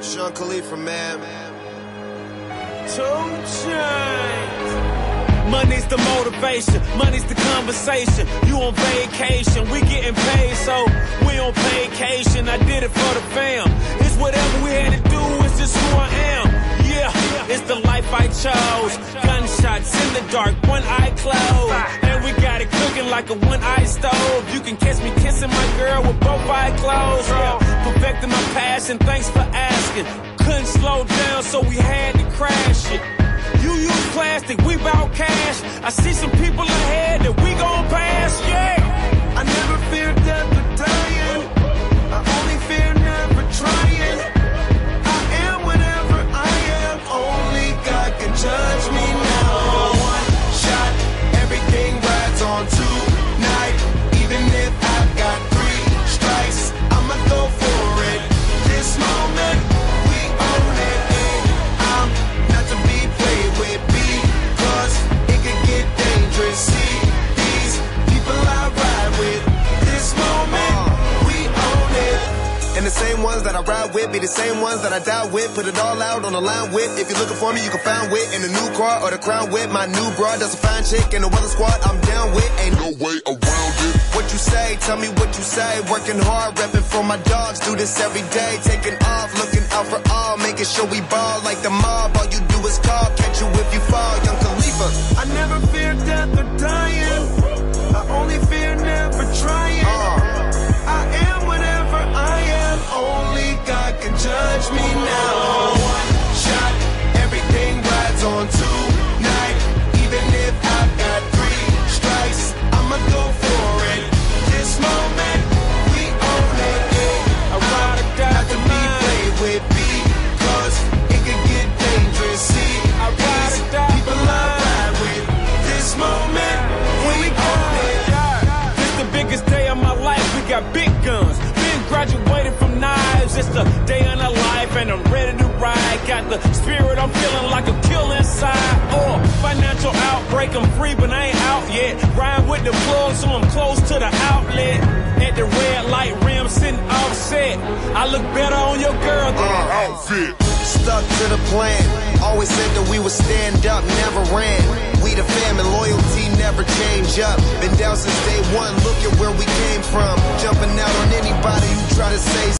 Sean Khalifa, man. 2 Chainz. Money's the motivation, money's the conversation. You on vacation, we getting paid, so we on vacation. I did it for the fam. It's whatever we had to do, it's just who I am. Yeah, it's the life I chose. Gunshots in the dark, one eye closed. And we got it cooking like a one-eye stove. You can catch me kissing my girl with both eyes closed. Yeah, perfecting my passion, thanks for asking. Couldn't slow down, so we had to crash it. You use plastic, we bout cash. I see some people ahead that we gon' pass, yeah. I never fear death or dying. I only fear never trying. I am whatever I am. Only God can judge me now. One shot, everything rides on tonight. Even if I've got 3 strikes, I'ma go for it. This moment, we own it. I'm not to be played with, because it could get dangerous. See these people I ride with. This moment, we own it. And the same ones that I ride with be the same ones that I die with. Put it all out on the line with. If you're looking for me, you can find wit in the new car or the crown with. My new broad, that's a fine chick, and the weather squad I'm down with. Ain't no way around it. What you say, tell me what you say. Working hard, repping for my dogs. Do this every day, taking off, looking out for all, making sure we ball like the mob. All you do is call, catch you if you fall, Young Khalifa. I never fear death or dying. I only fear never trying. I am whatever I am. Only God can judge me now. One shot, everything rides on tonight. Even if I've got 3 strikes, I'ma go for it. This moment, we own it. I ride or die Not to be played with, because it could get dangerous. See, I ride or die people I ride with. This moment, we own it. This the biggest day of my life, we got big guns. Been graduated from knives, it's the day of our life and I'm ready to ride. Got the spirit, I'm feeling like a kill inside. Financial outbreak, I'm free but I ain't out yet. Ride with the plug so I'm close to the outlet. At the red light rim sitting offset. I look better on your girl than her outfit. Stuck to the plan. Always said that we would stand up, never ran. We the fam and loyalty never change up. Been down since day one, look at where we came from. Jumping out on anybody who try to say